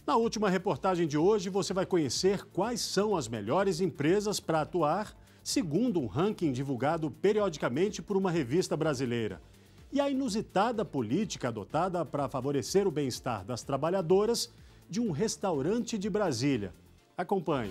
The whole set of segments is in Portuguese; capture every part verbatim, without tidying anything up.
Na última reportagem de hoje, você vai conhecer quais são as melhores empresas para atuar, segundo um ranking divulgado periodicamente por uma revista brasileira. E a inusitada política adotada para favorecer o bem-estar das trabalhadoras de um restaurante de Brasília. Acompanhe.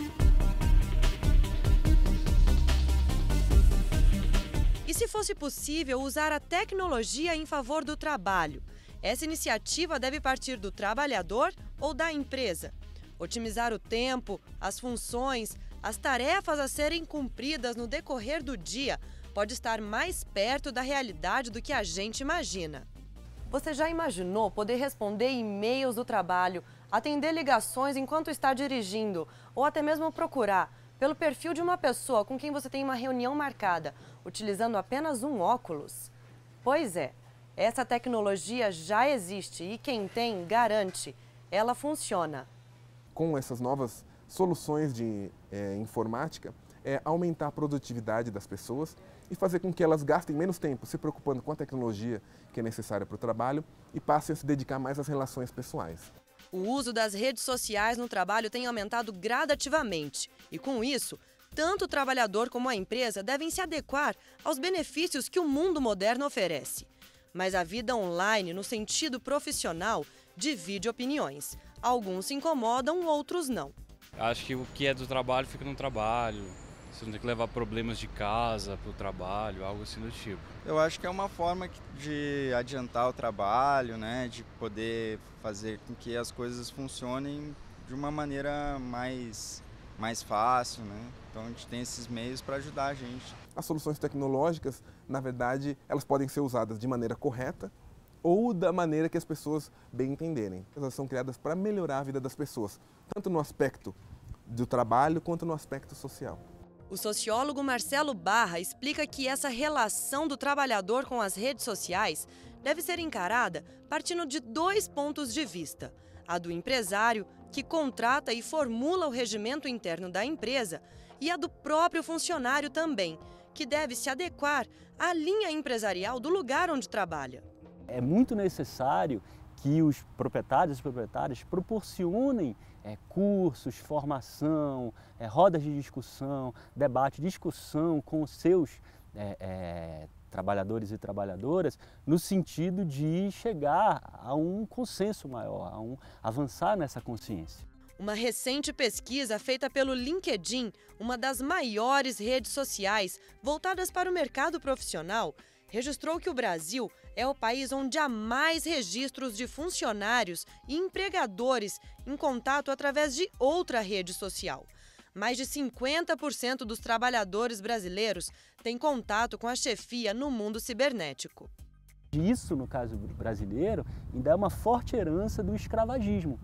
E se fosse possível usar a tecnologia em favor do trabalho? Essa iniciativa deve partir do trabalhador ou da empresa? Otimizar o tempo, as funções, as tarefas a serem cumpridas no decorrer do dia pode estar mais perto da realidade do que a gente imagina. Você já imaginou poder responder e-mails do trabalho, atender ligações enquanto está dirigindo ou até mesmo procurar pelo perfil de uma pessoa com quem você tem uma reunião marcada, utilizando apenas um óculos? Pois é, essa tecnologia já existe e quem tem garante, ela funciona. Com essas novas soluções de é, informática, é aumentar a produtividade das pessoas e fazer com que elas gastem menos tempo se preocupando com a tecnologia que é necessária para o trabalho e passem a se dedicar mais às relações pessoais. O uso das redes sociais no trabalho tem aumentado gradativamente e, com isso, tanto o trabalhador como a empresa devem se adequar aos benefícios que o mundo moderno oferece. Mas a vida online, no sentido profissional, divide opiniões. Alguns se incomodam, outros não. Acho que o que é do trabalho fica no trabalho. Você não tem que levar problemas de casa para o trabalho, algo assim do tipo. Eu acho que é uma forma de adiantar o trabalho, né? De poder fazer com que as coisas funcionem de uma maneira mais, mais fácil, né? Então a gente tem esses meios para ajudar a gente. As soluções tecnológicas, na verdade, elas podem ser usadas de maneira correta ou da maneira que as pessoas bem entenderem. Elas são criadas para melhorar a vida das pessoas, tanto no aspecto do trabalho quanto no aspecto social. O sociólogo Marcelo Barra explica que essa relação do trabalhador com as redes sociais deve ser encarada partindo de dois pontos de vista. A do empresário, que contrata e formula o regimento interno da empresa, e a do próprio funcionário também, que deve se adequar à linha empresarial do lugar onde trabalha. É muito necessário que os proprietários e proprietárias proporcionem é, cursos, formação, é, rodas de discussão, debate, discussão com os seus é, é, trabalhadores e trabalhadoras, no sentido de chegar a um consenso maior, a um, avançar nessa consciência. Uma recente pesquisa feita pelo LinkedIn, uma das maiores redes sociais voltadas para o mercado profissional, registrou que o Brasil é o país onde há mais registros de funcionários e empregadores em contato através de outra rede social. Mais de cinquenta por cento dos trabalhadores brasileiros têm contato com a chefia no mundo cibernético. Isso, no caso brasileiro, ainda é uma forte herança do escravagismo,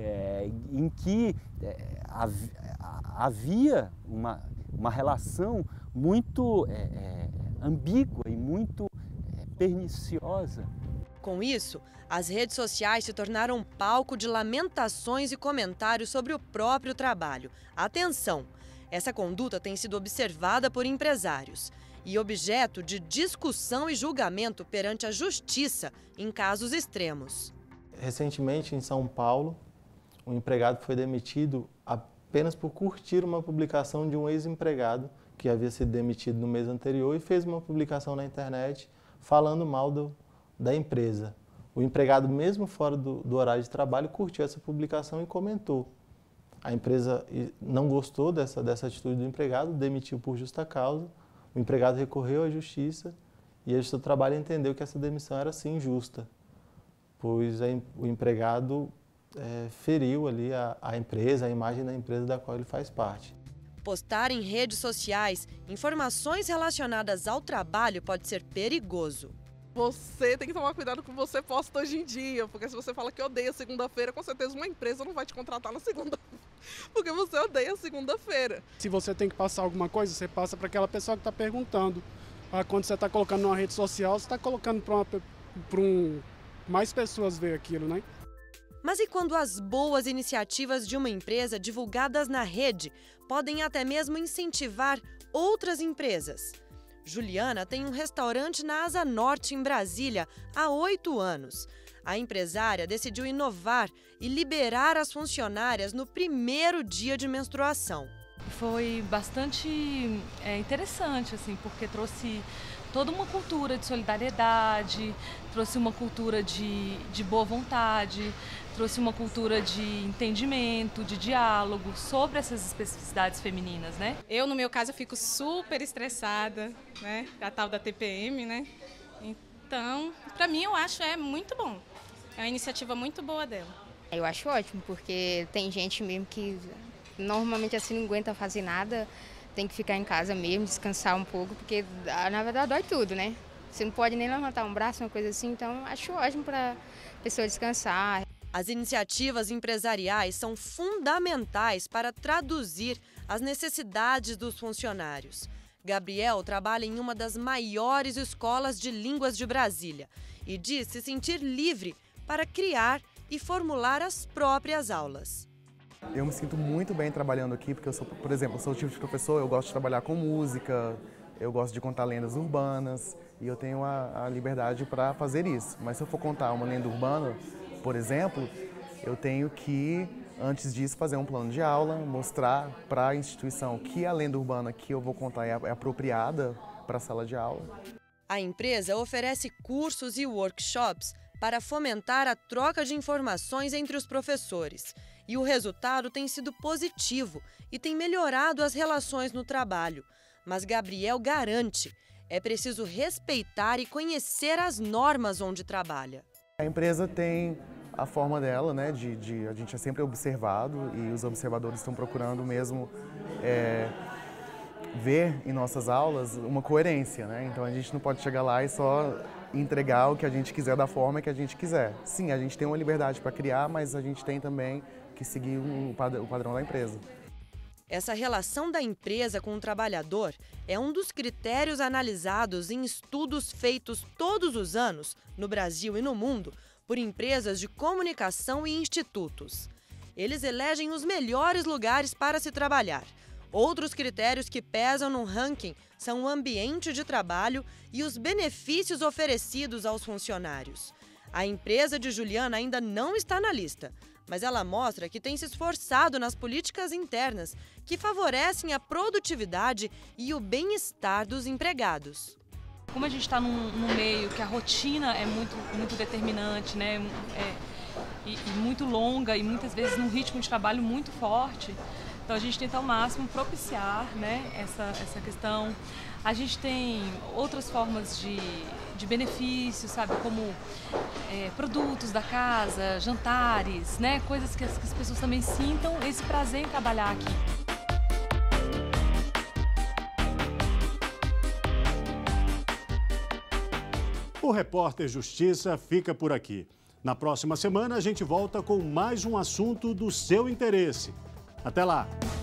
é, em que é, havia uma, uma relação muito é, é, ambígua e muito é, perniciosa. Com isso, as redes sociais se tornaram um palco de lamentações e comentários sobre o próprio trabalho. Atenção! Essa conduta tem sido observada por empresários e objeto de discussão e julgamento perante a justiça em casos extremos. Recentemente, em São Paulo, um empregado foi demitido apenas por curtir uma publicação de um ex-empregado que havia sido demitido no mês anterior e fez uma publicação na internet falando mal do, da empresa. O empregado, mesmo fora do, do horário de trabalho, curtiu essa publicação e comentou. A empresa não gostou dessa, dessa atitude do empregado, demitiu por justa causa. O empregado recorreu à justiça e a Justiça do Trabalho entendeu que essa demissão era sim justa, pois a, o empregado é, feriu ali a, a empresa, a imagem da empresa da qual ele faz parte. Postar em redes sociais informações relacionadas ao trabalho pode ser perigoso. Você tem que tomar cuidado com o que você posta hoje em dia, porque se você fala que odeia segunda-feira, com certeza uma empresa não vai te contratar na segunda, porque você odeia segunda-feira. Se você tem que passar alguma coisa, você passa para aquela pessoa que está perguntando. Ah, quando você está colocando numa rede social, você está colocando para um, mais pessoas ver aquilo, né? Mas e quando as boas iniciativas de uma empresa divulgadas na rede podem até mesmo incentivar outras empresas? Juliana tem um restaurante na Asa Norte, em Brasília, há oito anos. A empresária decidiu inovar e liberar as funcionárias no primeiro dia de menstruação. Foi bastante é, interessante, assim, porque trouxe toda uma cultura de solidariedade, trouxe uma cultura de, de boa vontade, trouxe uma cultura de entendimento, de diálogo sobre essas especificidades femininas, né? Eu, no meu caso, eu fico super estressada, né? A tal da T P M, né? Então, para mim, eu acho é muito bom. É uma iniciativa muito boa dela. Eu acho ótimo, porque tem gente mesmo que normalmente assim não aguenta fazer nada, tem que ficar em casa mesmo, descansar um pouco, porque na verdade dói tudo, né? Você não pode nem levantar um braço, uma coisa assim, então acho ótimo para a pessoa descansar. As iniciativas empresariais são fundamentais para traduzir as necessidades dos funcionários. Gabriel trabalha em uma das maiores escolas de línguas de Brasília e diz se sentir livre para criar e formular as próprias aulas. Eu me sinto muito bem trabalhando aqui, porque eu sou, por exemplo, eu sou o tipo de professor, eu gosto de trabalhar com música, eu gosto de contar lendas urbanas e eu tenho a, a liberdade para fazer isso. Mas se eu for contar uma lenda urbana, por exemplo, eu tenho que, antes disso, fazer um plano de aula, mostrar para a instituição que a lenda urbana que eu vou contar é, é apropriada para a sala de aula. A empresa oferece cursos e workshops para fomentar a troca de informações entre os professores. E o resultado tem sido positivo e tem melhorado as relações no trabalho. Mas Gabriel garante, é preciso respeitar e conhecer as normas onde trabalha. A empresa tem a forma dela, né, de, de a gente é sempre observado e os observadores estão procurando mesmo é, ver em nossas aulas uma coerência, né? Então a gente não pode chegar lá e só entregar o que a gente quiser da forma que a gente quiser. Sim, a gente tem uma liberdade para criar, mas a gente tem também que seguir o padrão da empresa. Essa relação da empresa com o trabalhador é um dos critérios analisados em estudos feitos todos os anos, no Brasil e no mundo, por empresas de comunicação e institutos. Eles elegem os melhores lugares para se trabalhar. Outros critérios que pesam no ranking são o ambiente de trabalho e os benefícios oferecidos aos funcionários. A empresa de Juliana ainda não está na lista, mas ela mostra que tem se esforçado nas políticas internas que favorecem a produtividade e o bem-estar dos empregados. Como a gente está num, num meio que a rotina é muito, muito determinante, né? É, e, e muito longa e muitas vezes num ritmo de trabalho muito forte, então a gente tenta ao máximo propiciar, né, essa, essa questão. A gente tem outras formas de, de benefícios, sabe, como é, produtos da casa, jantares, né, coisas que as, que as pessoas também sintam esse prazer em trabalhar aqui. O Repórter Justiça fica por aqui. Na próxima semana a gente volta com mais um assunto do seu interesse. Até lá!